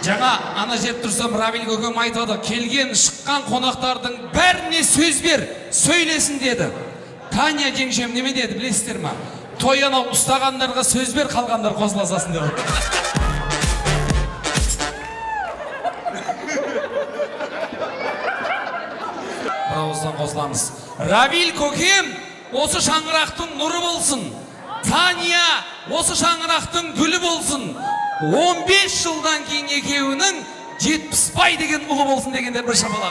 Жаңа ана жерде тұрсам Равил көкем айтады, келген шыққан қонақтардың бәріне сөз бер, сөйлесін деді. Таня жеңшем неме деді, білесіздер ма? Той анау ұстағандарға сөз бер, қалғандар қосыласасын деді. Осыдан қосыламыз. Равил көкем осы шаңырақтың нұры болсын. Таня осы шаңырақтың гүлі болсын. 15 жылдан кейін екеуінің 70 деген ұлы болсын дегендер бір шапалақ.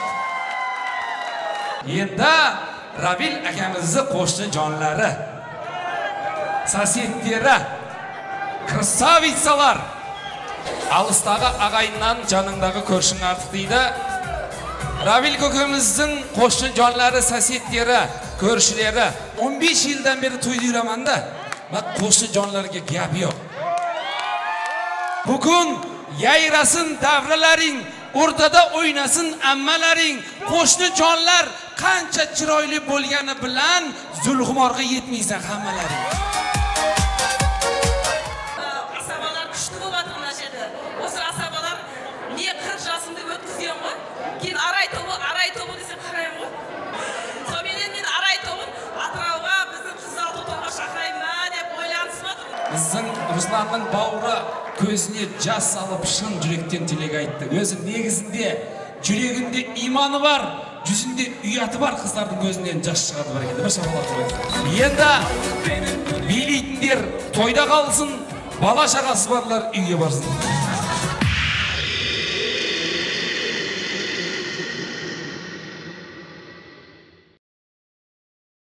Енді Равил әкемізді қошты жанлары, соседтері, красавицалар, алыстағы ағайыннан жаныңдағы көршің артық дейді. Равил көкеміздің қошты жанлары, соседтері, көршілері 15 жылдан бері тойды үйраманда, қошты жанларға гәп жоқ. Bugün yayrasın davralarың, ortada oynasın ammalarың, qo'shni jonlar qancha chiroyli bo'lgani bilan zulxumorga yetmaysan hammalaring. Asabalar kuchli bo'lyapti mana shu yerda. O'sha asabalar ne 40 yoshimda o'tkazganmi? Keyin aray to'bi desa qaraymi? So'men men aray to'bi atrofga bizni qizlar to'pga chaqirayman deb o'ylansizmi? Bizning Ruslanning bavri көзіне жас салып шын жүректен тілек айтты. Өзі негізінде жүрегінде иманы бар, жүзінде ұяты бар қыздардың көзінен жас шығады бар екен. Бір шапалақ қойыңыздар. Енді билейтіндер тойда қалсын, бала шағасы барлар үйге барсын.